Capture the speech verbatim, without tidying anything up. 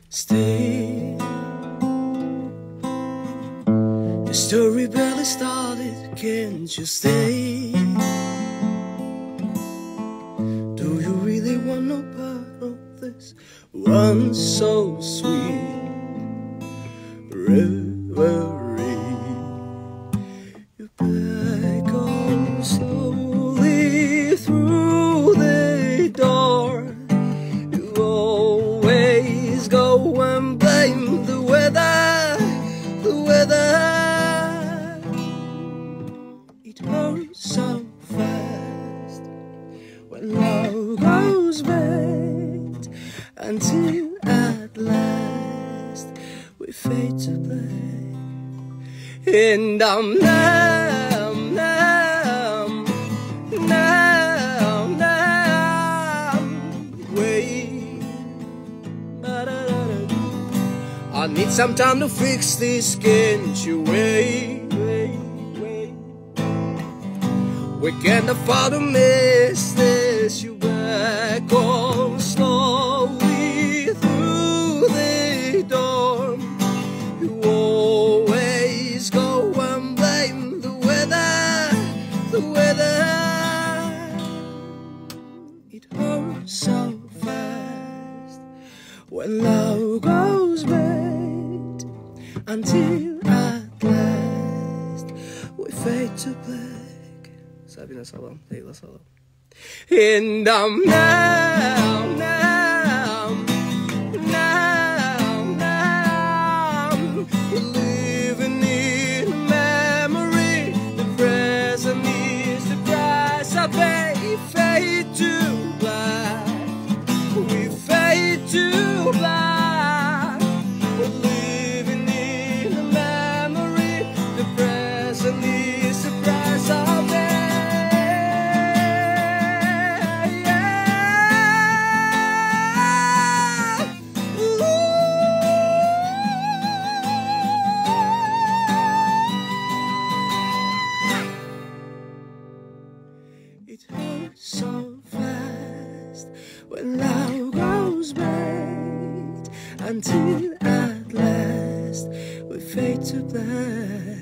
Stay. The story barely started, can't you stay? Do you really want no part of this one so sweet reverie? You back on slowly through the door. You always go and blame the weather, the weather. It hurts so fast when love goes bad, until at last we fade to black. And I'm numb, numb, numb, numb. Wait, I need some time to fix this, can't you wait, wait, wait. We can't afford to miss this. You back on slowly through the door. You always go and blame the weather, the weather. It hurts so fast when love goes bad, until at last we fade to black. Sabi na salam, Leila salam. And I'm now, now, now, now, we're living in memory. The present is the price I pay. Fade to black, we fade to black. We're living in a memory. The present is the price I pay. It hurts so fast when love goes bad, until at last we fade to black.